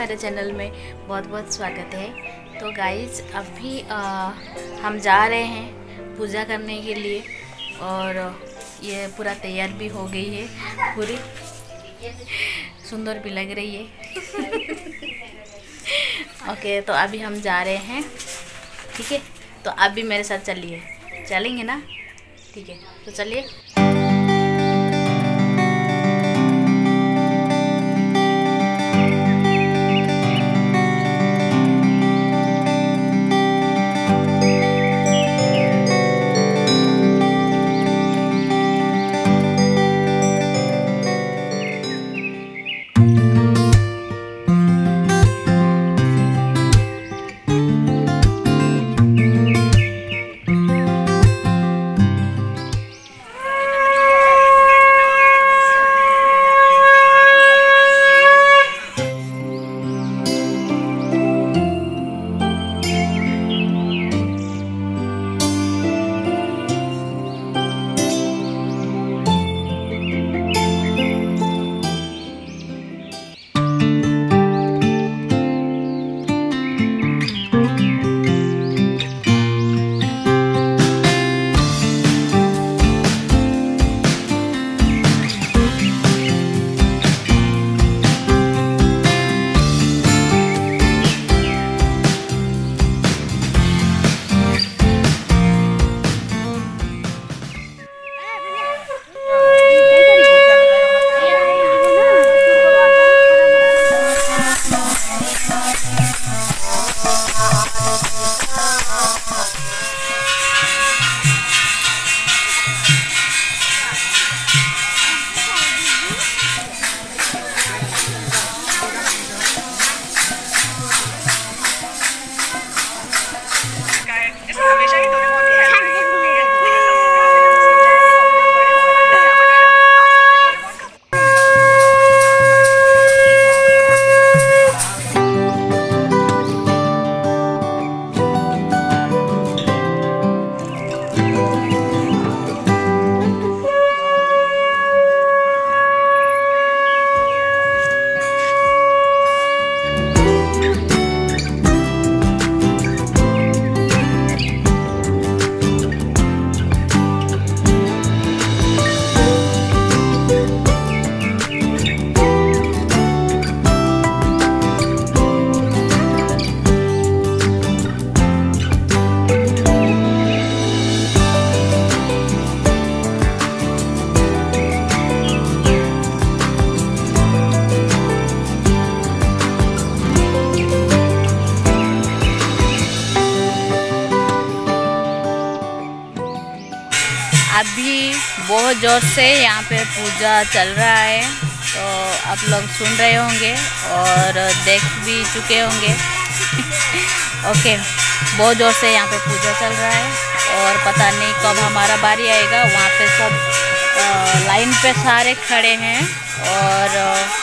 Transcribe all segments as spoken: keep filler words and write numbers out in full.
मेरे चैनल में बहुत बहुत स्वागत है। तो गाइस अभी आ, हम जा रहे हैं पूजा करने के लिए और ये पूरा तैयार भी हो गई है, पूरी सुंदर भी लग रही है। ओके तो अभी हम जा रहे हैं, ठीक है। तो आप भी मेरे साथ चलिए, चलेंगे ना? ठीक है तो चलिए। अभी बहुत ज़ोर से यहाँ पे पूजा चल रहा है, तो आप लोग सुन रहे होंगे और देख भी चुके होंगे। ओके बहुत ज़ोर से यहाँ पे पूजा चल रहा है और पता नहीं कब हमारा बारी आएगा। वहाँ पे सब लाइन पे सारे खड़े हैं और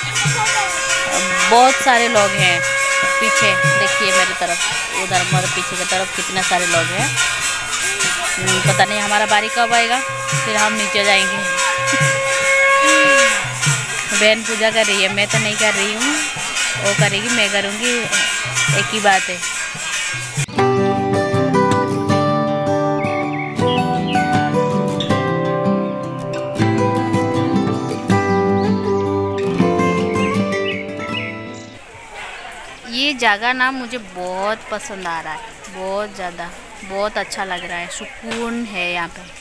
बहुत सारे लोग हैं पीछे। देखिए मेरी तरफ, उधर मेरे पीछे की तरफ कितने सारे लोग हैं। पता नहीं हमारा बारी कब आएगा, फिर हम नीचे जाएंगे। बहन पूजा कर रही है, मैं तो नहीं कर रही हूँ, वो करेगी मैं करूँगी, एक ही बात है। ये जगह ना मुझे बहुत पसंद आ रहा है, बहुत ज़्यादा, बहुत अच्छा लग रहा है, सुकून है यहाँ पे।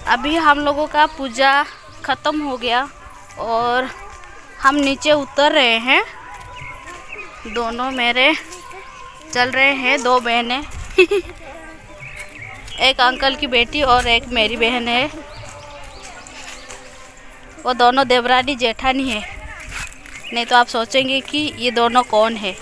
अभी हम लोगों का पूजा ख़त्म हो गया और हम नीचे उतर रहे हैं। दोनों मेरे चल रहे हैं, दो बहनें एक अंकल की बेटी और एक मेरी बहन है। वो दोनों देवरानी जेठानी है, नहीं तो आप सोचेंगे कि ये दोनों कौन है।